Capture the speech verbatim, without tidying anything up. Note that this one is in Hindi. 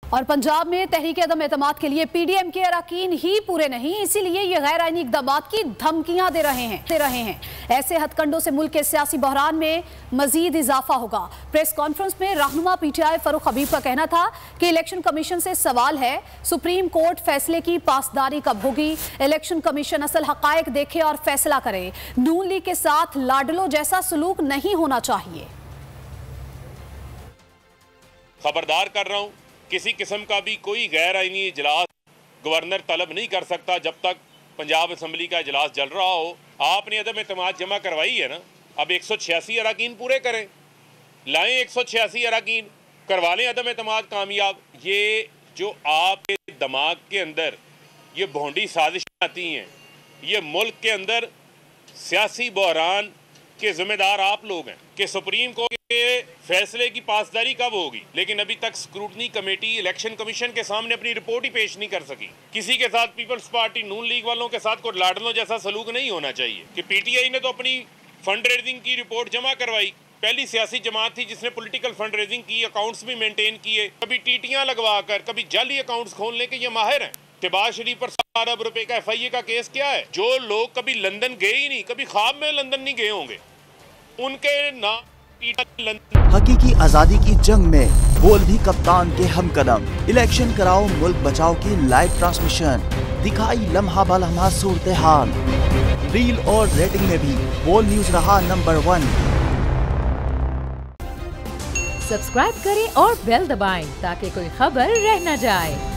और पंजाब में तहरीक अदम एतमाद के लिए पीडीएम के अरकान ही पूरे नहीं, इसीलिए ये गैर आईनी इक़दाम की धमकियां दे रहे हैं दे रहे हैं ऐसे हथकंडों से मुल्क के सियासी बहरान में मजीद इजाफा होगा। प्रेस कॉन्फ्रेंस में रहनुमा पीटीआई फरूख हबीब का कहना था कि इलेक्शन कमीशन से सवाल है, सुप्रीम कोर्ट फैसले की पासदारी कब होगी? इलेक्शन कमीशन असल हकायक देखे और फैसला करे। नून लीग के साथ लाडलो जैसा सलूक नहीं होना चाहिए। खबरदार कर रहा हूँ, किसी किस्म का भी कोई गैर आईनी इजलास गवर्नर तलब नहीं कर सकता जब तक पंजाब असम्बली का इजलास चल रहा हो। आपने अदम एतमाद जमा करवाई है ना, अब एक सौ छियासी अरकान पूरे करें, लाएं एक सौ छियासी अरकान, करवा लें अदम एतमाद कामयाब। ये जो आपके दिमाग के अंदर ये भोंडी साजिशें आती हैं, ये मुल्क के अंदर सियासी बहरान के जिम्मेदार आप लोग हैं कि सुप्रीम कोर्ट के फैसले की पासदारी कब होगी, लेकिन अभी तक स्क्रूटनी कमेटी इलेक्शन कमीशन के सामने अपनी रिपोर्ट ही पेश नहीं कर सकी। किसी के साथ पीपल्स पार्टी नून लीग वालों के साथ कोई लाडलों जैसा सलूक नहीं होना चाहिए कि पीटीआई ने तो अपनी फंड रेजिंग की रिपोर्ट जमा करवाई, पहली सियासी जमात थी जिसने पॉलिटिकल फंड रेजिंग की, अकाउंट्स भी मेंटेन किए, कभी टीटियां लगवा कर कभी जाली अकाउंट्स खोलने के ये माहिर हैं। शहबाज शरीफ पर सात अरब रुपए का एफ आई ए का केस क्या है? जो लोग कभी लंदन गए ही नहीं, कभी ख्वाब में लंदन नहीं गए होंगे, उनके नाम हकीकी आजादी की जंग में बोल भी कप्तान के हम कदम। इलेक्शन कराओ मुल्क बचाओ की लाइव ट्रांसमिशन, दिखाई लम्हा बा लम्हा सूरत हाल। रील और रेटिंग में भी बोल न्यूज रहा नंबर वन। सब्सक्राइब करें और बेल दबाएं ताकि कोई खबर रह न जाए।